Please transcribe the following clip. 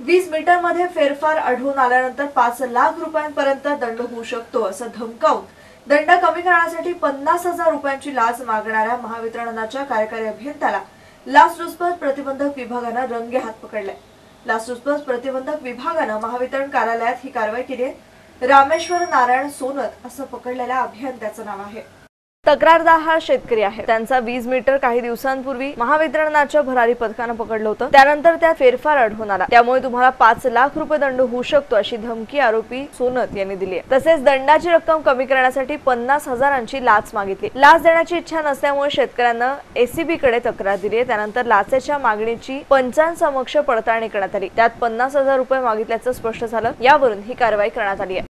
वीज मीटरमध्ये फेरफार आढळून आल्यानंतर 5 लाख रुपयांपर्यंत दंड होऊ शकतो असं धमकावून दंड कमी करण्यासाठी 50,000 रुपयांची लाच मागणाऱ्या महावितरणच्या कार्यकारी अभियंत्याला लाचलुचपत प्रतिबंधक विभागाने रंगेहात पकडले। लाचलुचपत प्रतिबंधक विभागाने महावितरण कार्यालयात ही कारवाई केली आहे। रामेश्वर नारायण सोनत असं पकडलेल्या अभियंत्याचं नाव आहे। तक्रारदार हा शेतकरी आहे। त्यांचा वीज मीटर काही दिवसांपूर्वी महावितरणाच्या भरारी पथकाने पकडलं होतं। त्यानंतर त्यात फेरफार आढळून आला, त्यामुळे तुम्हाला 5 लाख रुपये दंड होऊ शकतो अशी धमकी आरोपी सोनत यांनी दिली आहे। तसेच दंडाची रक्कम कमी करण्यासाठी 50,000ची लाच मागितली। लाच देण्याची इच्छा नसल्यामुळे शेतकऱ्यांना एसीबी कडे तक्रार दिली आहे। त्यानंतर लाचेच्या मागणीची पंचांसमक्ष पडताळणी करण्यात आली। त्यात 50,000 रुपये मागितल्याचं स्पष्ट झालं। यावरून ही कारवाई करण्यात आली आहे।